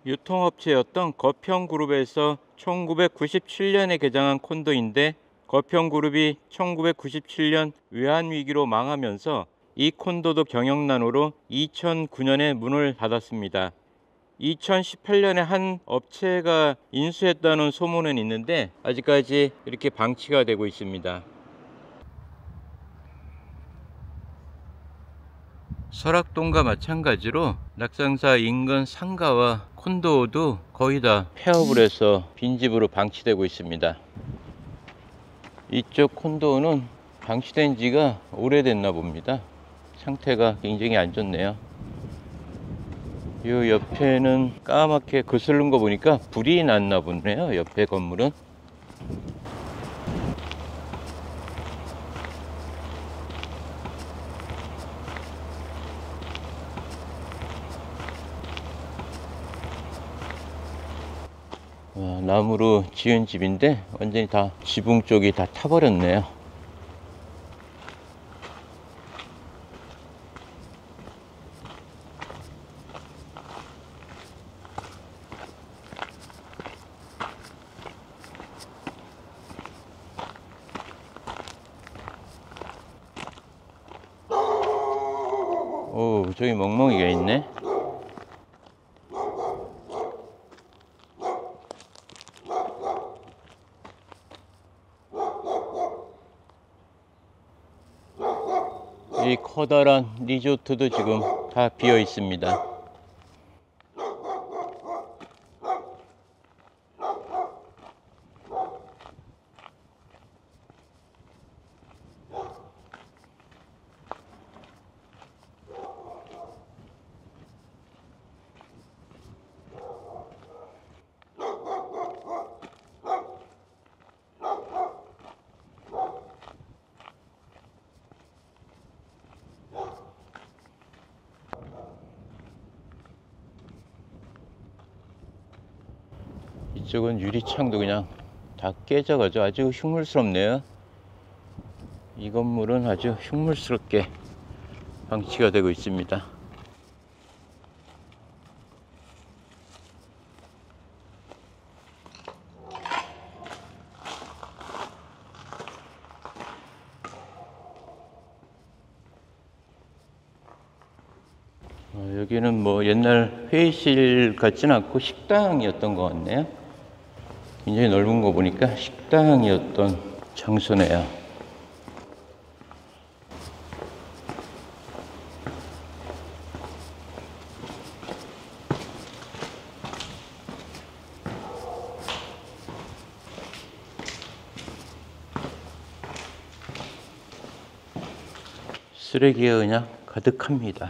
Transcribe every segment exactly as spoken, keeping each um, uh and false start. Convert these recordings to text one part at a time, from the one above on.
유통업체였던 거평그룹에서 천구백구십칠 년에 개장한 콘도인데, 거평그룹이 천구백구십칠 년 외환위기로 망하면서 이 콘도도 경영난으로 이천구 년에 문을 닫았습니다. 이천십팔 년에 한 업체가 인수했다는 소문은 있는데 아직까지 이렇게 방치가 되고 있습니다. 설악동과 마찬가지로 낙상사 인근 상가와 콘도도 거의 다 폐업을 해서 빈집으로 방치되고 있습니다. 이쪽 콘도는 방치된 지가 오래됐나 봅니다. 상태가 굉장히 안 좋네요. 이 옆에는 까맣게 거슬른 거 보니까 불이 났나 보네요. 옆에 건물은. 와, 나무로 지은 집인데 완전히 다 지붕 쪽이 다 타버렸네요. 오, 저기 멍멍이가 있네. 이 커다란 리조트도 지금 다 비어 있습니다. 이쪽은 유리창도 그냥 다 깨져가지고 아주 흉물스럽네요. 이 건물은 아주 흉물스럽게 방치가 되고 있습니다. 어, 여기는 뭐 옛날 회의실 같진 않고 식당이었던 것 같네요. 굉장히 넓은 거 보니까 식당이었던 장소네요. 쓰레기가 그냥 가득합니다.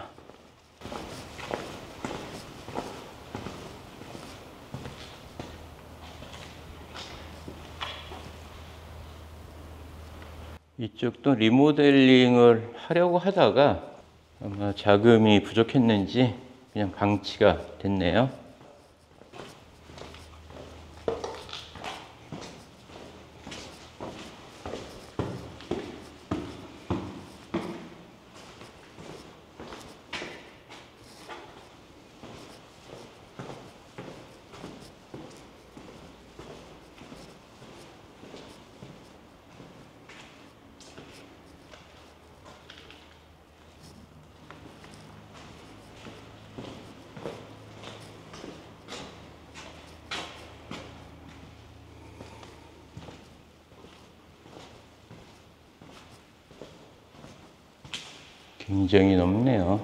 이쪽도 리모델링을 하려고 하다가 아마 자금이 부족했는지 그냥 방치가 됐네요. 굉장히 넓네요.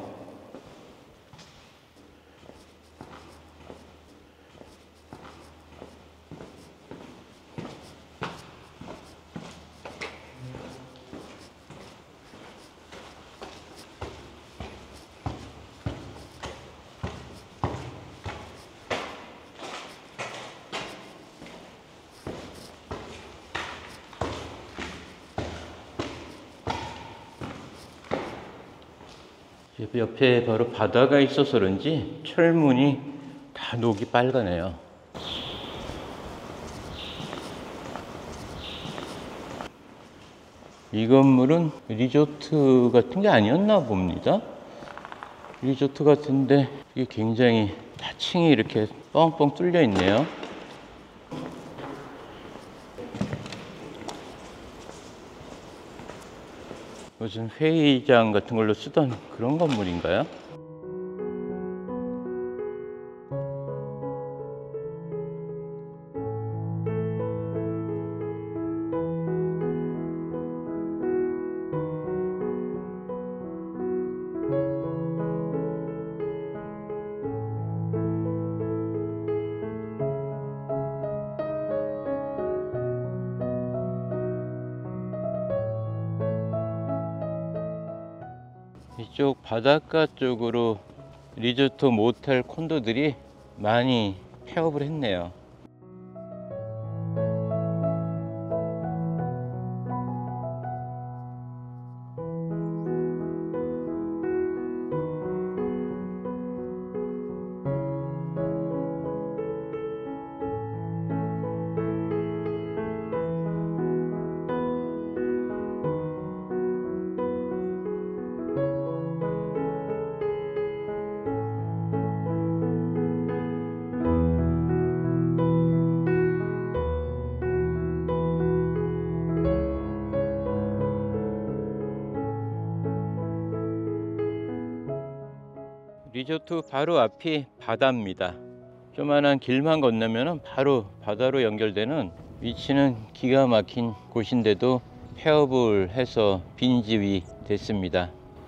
옆에 바로 바다가 있어서 그런지 철문이 다 녹이 빨가네요. 이 건물은 리조트 같은 게 아니었나 봅니다. 리조트 같은데 이게 굉장히 다 층이 이렇게 뻥뻥 뚫려 있네요. 무슨 회의장 같은 걸로 쓰던 그런 건물인가요? 이쪽 바닷가 쪽으로 리조트 모텔 콘도들이 많이 폐업을 했네요. 리조트 바로 앞이 바다입니다. 조만한 길만 건너면 바로 바다로 연결되는 위치는 기가 막힌 곳인데도 폐업을 해서 빈집이 됐습니다.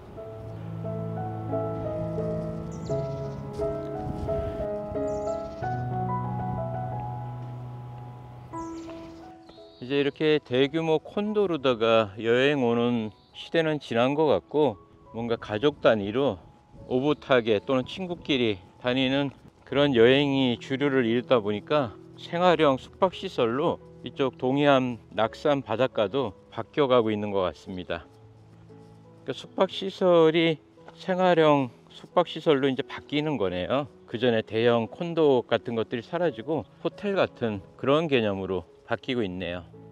이제 이렇게 대규모 콘도로다가 여행 오는 시대는 지난 것 같고, 뭔가 가족 단위로 오붓하게 또는 친구끼리 다니는 그런 여행이 주류를 이루다 보니까 생활형 숙박시설로 이쪽 동해안 낙산 바닷가도 바뀌어가고 있는 것 같습니다. 그러니까 숙박시설이 생활형 숙박시설로 이제 바뀌는 거네요. 그 전에 대형 콘도 같은 것들이 사라지고 호텔 같은 그런 개념으로 바뀌고 있네요.